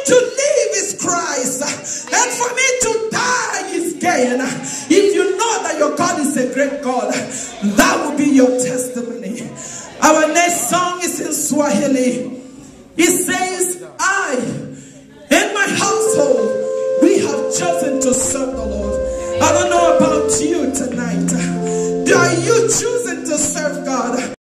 to live is Christ, and for me to die is gain. If you know that your God is a great God, that will be your testimony. Our next song is in Swahili. It says,